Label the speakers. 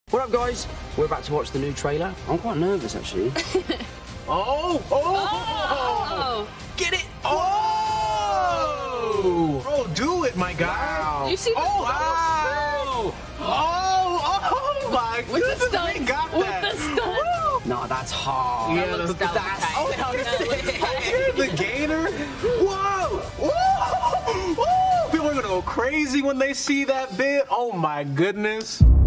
Speaker 1: What up, guys? We're about to watch the new trailer. I'm quite nervous, actually.
Speaker 2: Oh!
Speaker 3: Get it! Oh! Bro, do it, my guy.
Speaker 1: Wow.
Speaker 2: You see the
Speaker 3: Wow! Oh my
Speaker 2: with
Speaker 3: goodness,
Speaker 2: the stunts?
Speaker 3: we got
Speaker 2: With
Speaker 3: that.
Speaker 2: the stunts?
Speaker 1: No, that's hard.
Speaker 3: Yeah,
Speaker 2: That looks
Speaker 3: that's
Speaker 2: tight.
Speaker 3: the gator. Whoa! Whoa! Whoa! People are gonna go crazy when they see that bit. Oh my goodness.